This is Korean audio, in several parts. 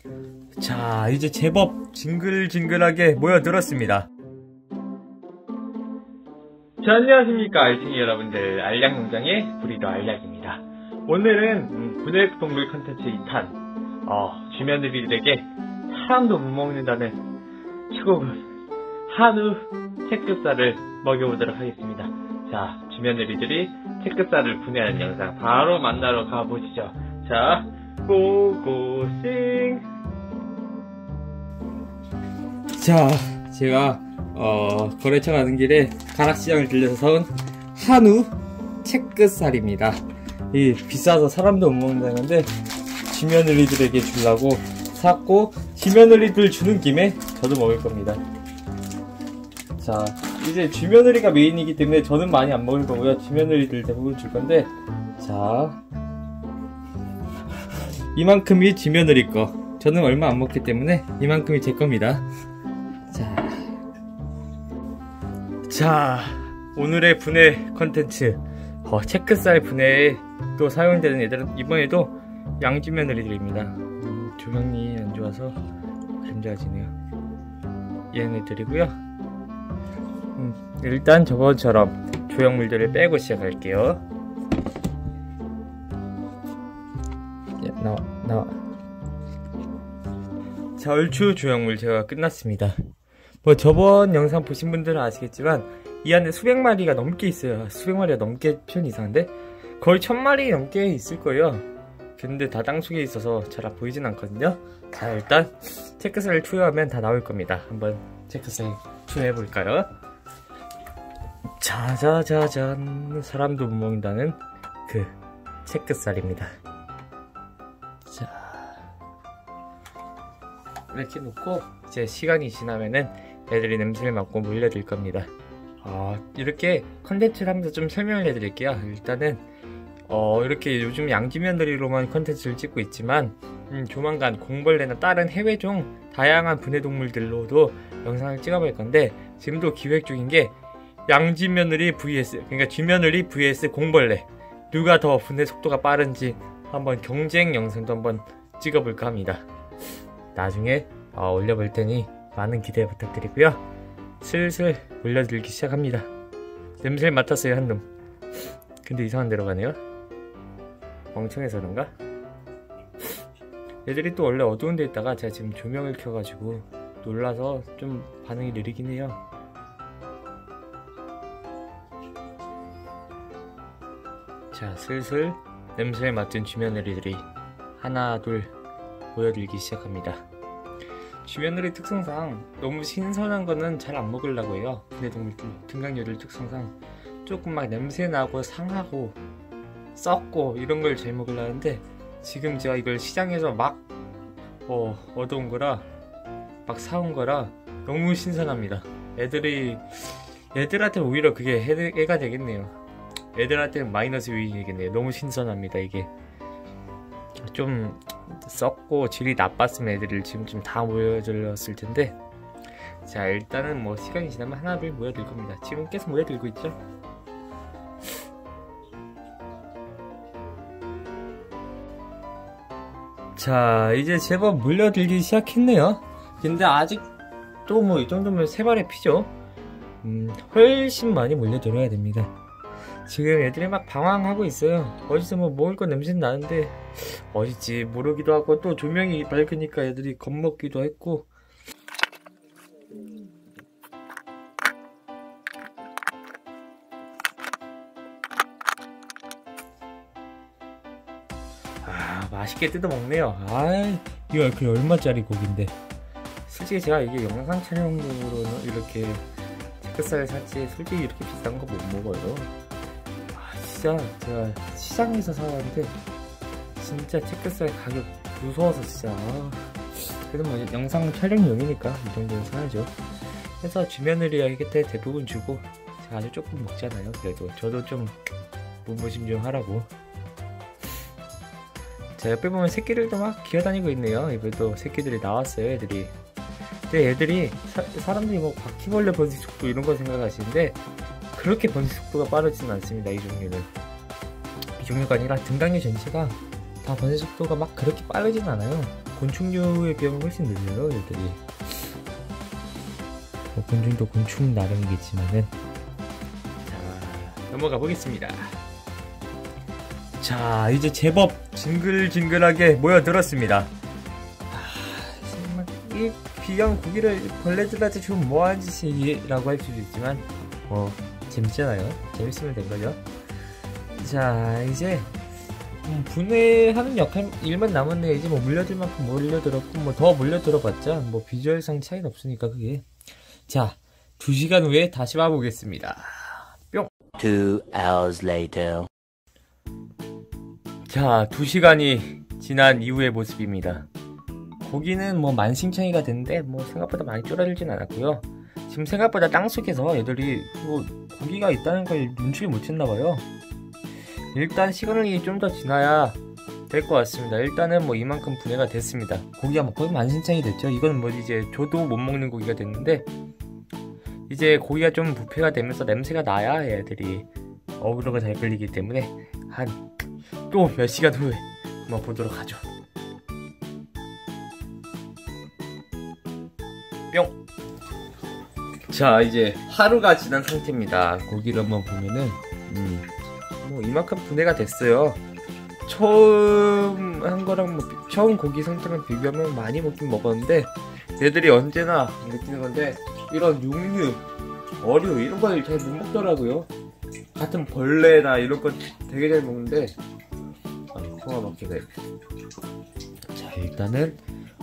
자, 이제 제법 징글징글하게 모여들었습니다. 자, 안녕하십니까 알팅이 여러분들, 알약농장의 브리더 알약입니다. 오늘은 분해동물 컨텐츠 2탄 쥐며느리들에게 사람도 못 먹는다는 최고급 한우 채끝살을 먹여보도록 하겠습니다. 자, 쥐며느리들이 채끝살을 분해하는 영상 바로 만나러 가보시죠. 자, 고고싱. 자, 제가 거래처 가는 길에 가락시장을 들려서 사온 한우 채끝살입니다. 이 비싸서 사람도 못 먹는다는데 쥐며느리들에게 주려고 샀고, 쥐며느리들 주는 김에 저도 먹을 겁니다. 자, 이제 쥐며느리가 메인이기 때문에 저는 많이 안 먹을 거고요. 쥐며느리들 대부분 줄 건데, 자, 이만큼이 쥐며느리 거. 저는 얼마 안 먹기 때문에 이만큼이 제 겁니다. 자, 오늘의 분해 컨텐츠 채끝살 분해에 또 사용되는 애들은 이번에도 양쥐며느리들입니다. 조명이 안 좋아서 그림자가 지네요. 얘네들이고요. 일단 저번처럼 조형물들을 빼고 시작할게요. 나와. 자, 얼추 조형물 제가 끝났습니다. 뭐 저번 영상 보신 분들은 아시겠지만 이 안에 수백 마리가 넘게 있어요. 수백 마리가 넘게 표현 이상한데 거의 1000마리 넘게 있을 거예요. 근데 다 땅속에 있어서 잘 보이진 않거든요. 자, 일단 채끝살을 투여하면 다 나올 겁니다. 한번 채끝살 투여해 볼까요? 자자자잔, 사람도 못 먹는다는 그 채끝살입니다. 자, 이렇게 놓고 이제 시간이 지나면은 애들이 냄새를 맡고 몰려들 겁니다. 이렇게 컨텐츠를 하면서 좀 설명을 해드릴게요. 일단은 이렇게 요즘 양쥐며느리로만 컨텐츠를 찍고 있지만 조만간 공벌레나 다른 해외종 다양한 분해동물들로도 영상을 찍어볼 건데, 지금도 기획 중인 게 양쥐며느리 vs, 그러니까 쥐며느리 vs 공벌레, 누가 더 분해 속도가 빠른지 한번 경쟁 영상도 한번 찍어볼까 합니다. 나중에 올려볼 테니 많은 기대 부탁드리고요. 슬슬 올려들기 시작합니다. 냄새를 맡았어요, 한 놈. 근데 이상한 데로 가네요. 멍청해서 그런가? 얘들이 또 원래 어두운 데 있다가 제가 지금 조명을 켜가지고 놀라서 좀 반응이 느리긴 해요. 자, 슬슬 냄새를 맡은 쥐며느리들이 하나 둘 모여들기 시작합니다. 쥐며느리 특성상 너무 신선한 거는 잘 안 먹으려고 해요. 분해동물들, 등강류들 특성상 조금 막 냄새나고 상하고 썩고 이런 걸 잘 먹으려 하는데, 지금 제가 이걸 시장에서 막 얻어온 거라, 막 사온 거라 너무 신선합니다. 애들한테 오히려 그게 해가 되겠네요. 애들한테는 마이너스 요인이겠네요. 너무 신선합니다. 이게 좀 썩고 질이 나빴으면 애들을 지금쯤 다 모여들었을 텐데, 자, 일단은 뭐 시간이 지나면 하나둘 모여들 겁니다. 지금 계속 모여들고 있죠. 자, 이제 제법 몰려들기 시작했네요. 근데 아직도 뭐 이 정도면 세 발의 피죠. 훨씬 많이 몰려들어야 됩니다. 지금 애들이 막 방황하고 있어요. 어디서 뭐 먹을 거 냄새 나는데 어딨지 모르기도 하고, 또 조명이 밝으니까 애들이 겁먹기도 했고. 맛있게 뜯어 먹네요. 이거 그 얼마짜리 고기인데. 솔직히 제가 이게 영상 촬영용으로는 이렇게 채끝살 샀지 솔직히 이렇게 비싼 거 못 먹어요. 진짜 제가 시장에서 사왔는데 진짜 채끝살 가격 무서워서 진짜. 그래도 뭐 영상 촬영용이니까 이 정도는 사야죠. 그래서 쥐며느리한테 대부분 주고 제가 아주 조금 먹잖아요. 그래도 저도 좀 무무심 좀 하라고. 자, 옆에 보면 새끼들도 막 기어다니고 있네요. 이번에도 새끼들이 나왔어요, 애들이. 근데 애들이 사람들이 뭐 바퀴벌레 번식 속도 이런 거 생각하시는데 그렇게 번식 속도가 빠르지는 않습니다. 이 종류는. 이 종류가 아니라 등강류 전체가 다 번식 속도가 막 그렇게 빠르진 않아요. 곤충류에 비하면 훨씬 늘려요 얘들이. 뭐 곤충도 곤충 나름이겠지만은. 자, 넘어가 보겠습니다. 자, 이제 제법 징글징글하게 모여들었습니다. 정말 이 귀한 고기를 벌레들한테 주면 뭐하는 짓이라고 할 수도 있지만 뭐 재밌잖아요. 재밌으면 된 거죠. 자, 이제 분해하는 일만 남았네. 이제 뭐 물려들 만큼 물려들었고 뭐 더 물려들어봤자 뭐 비주얼상 차이는 없으니까 그게. 자, 2시간 후에 다시 와보겠습니다. 뿅. 2 hours later. 자, 2시간이 지난 이후의 모습입니다. 고기는 뭐 만신창이가 됐는데 뭐 생각보다 많이 줄어들진 않았고요. 지금 생각보다 땅속에서 애들이 뭐 고기가 있다는 걸 눈치를 못 챘나봐요. 일단 시간이 좀 더 지나야 될 것 같습니다. 일단은 뭐 이만큼 분해가 됐습니다. 고기가 뭐 거의 만신창이 됐죠. 이건 뭐 이제 저도 못 먹는 고기가 됐는데 이제 고기가 좀 부패가 되면서 냄새가 나야 애들이 어그로가 잘 끌리기 때문에 한 또 몇 시간 후에 한번 보도록 하죠. 뿅! 자, 이제 하루가 지난 상태입니다. 고기를 한번 보면은 뭐 이만큼 분해가 됐어요. 처음 한 거랑 뭐 처음 고기 상태랑 비교하면 많이 먹긴 먹었는데 얘들이 언제나 느끼는 건데 이런 육류, 어류 이런 걸 잘 못 먹더라고요. 같은 벌레나 이런 건 되게 잘 먹는데 코가 막히네. 자, 일단은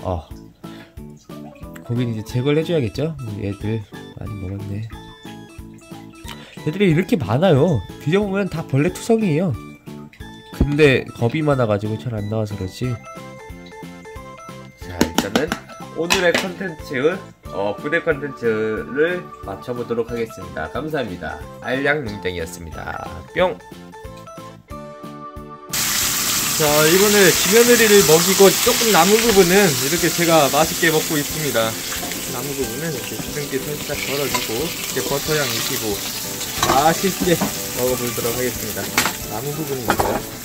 고기는 이제 제거를 해줘야겠죠? 얘들 많이 먹었네. 얘들이 이렇게 많아요. 뒤져보면 다 벌레 투성이에요. 근데 겁이 많아가지고 잘 안 나와서 그렇지. 자, 일단은 오늘의 컨텐츠 부대 컨텐츠를 맞춰보도록 하겠습니다. 감사합니다. 알량농장이었습니다. 뿅! 자, 이번에 지며느리를 먹이고 조금 남은 부분은 이렇게 제가 맛있게 먹고 있습니다. 남은 부분은 이렇게 기름기 살짝 덜어주고 이렇게 버터향 입히고 맛있게 먹어보도록 하겠습니다. 남은 부분인 건가요?